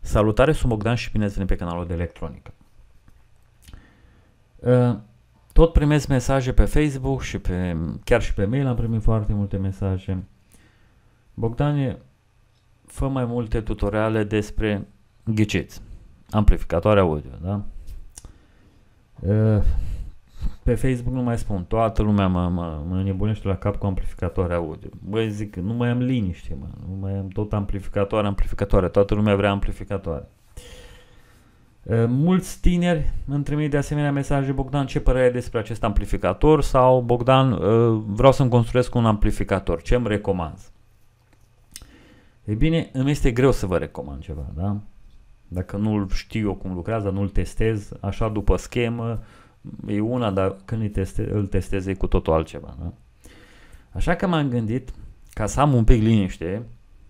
Salutare, sunt Bogdan și bine ați venit pe canalul de electronică. Tot primesc mesaje pe Facebook și chiar și pe mail am primit foarte multe mesaje. Bogdan, fă mai multe tutoriale despre, ghiciți, amplificatoare audio, da? Pe Facebook nu mai spun, toată lumea mă nebunește la cap cu amplificatoare audio. Băi, zic, nu mai am liniște, nu mai am tot amplificatoare, toată lumea vrea amplificatoare. Mulți tineri îmi trimit de asemenea mesaje: Bogdan, ce părere ai despre acest amplificator? Sau Bogdan, vreau să-mi construiesc un amplificator, ce îmi recomanzi? Ei bine, îmi este greu să vă recomand ceva, da? Dacă nu știu eu cum lucrează, nu-l testez, așa după schemă, e una, dar când îl testez e cu totul altceva, da? Așa că m-am gândit, ca să am un pic liniște,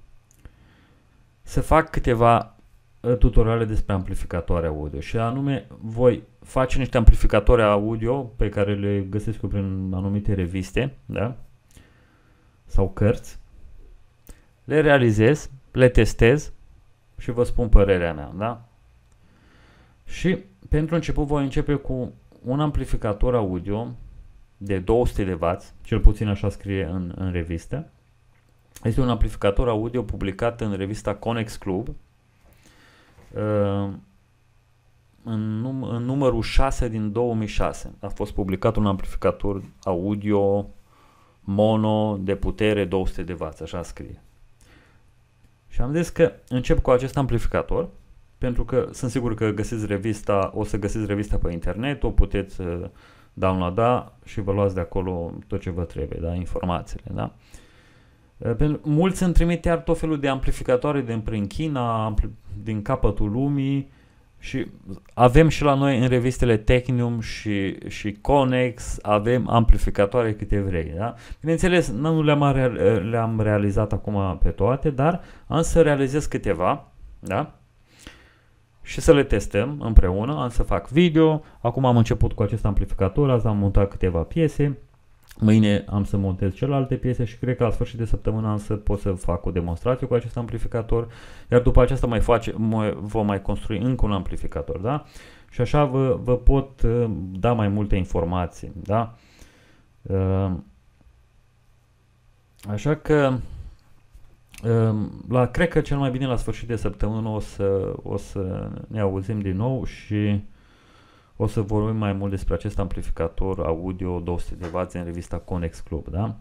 să fac câteva tutoriale despre amplificatoare audio și anume voi face niște amplificatori audio pe care le găsesc eu prin anumite reviste, da? Sau cărți, le realizez, le testez și vă spun părerea mea, da? Și pentru început voi începe cu un amplificator audio de 200 de W, cel puțin așa scrie în revistă. Este un amplificator audio publicat în revista Conex Club, în numărul 6 din 2006. A fost publicat un amplificator audio mono de putere 200 de W, așa scrie. Și am zis că încep cu acest amplificator, pentru că sunt sigur că găsiți revista, o să găsiți revista pe internet, o puteți downloada și vă luați de acolo tot ce vă trebuie, da? Informațiile, da? Mulți îmi trimit iar tot felul de amplificatoare din China, din capătul lumii, și avem și la noi în revistele Technium și Conex, avem amplificatoare câte vrei, da? Bineînțeles, nu le-am realizat acum pe toate, dar am să realizez câteva, da? Și să le testăm împreună, am să fac video. Acum am început cu acest amplificator, azi am montat câteva piese, mâine am să montez celelalte piese și cred că la sfârșit de săptămână am să pot să fac o demonstrație cu acest amplificator, iar după aceasta vom mai construi încă un amplificator, da? Și așa vă pot da mai multe informații, da? Așa că cred că cel mai bine la sfârșit de săptămână o să ne auzim din nou și o să vorbim mai mult despre acest amplificator audio 200 de W în revista Conex Club, da?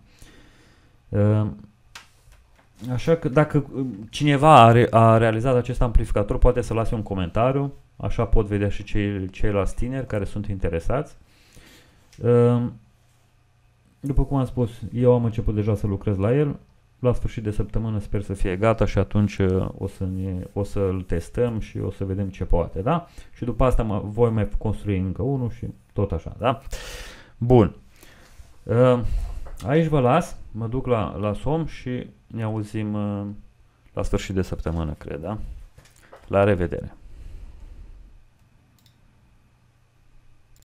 Așa că dacă cineva a realizat acest amplificator, poate să lase un comentariu, așa pot vedea și ceilalți tineri care sunt interesați. După cum am spus, eu am început deja să lucrez la el. La sfârșit de săptămână sper să fie gata și atunci o să-l testăm și o să vedem ce poate, da? Și după asta voi mai construi încă unul și tot așa, da? Bun. Aici vă las, mă duc la somn și ne auzim la sfârșit de săptămână, cred, da? La revedere!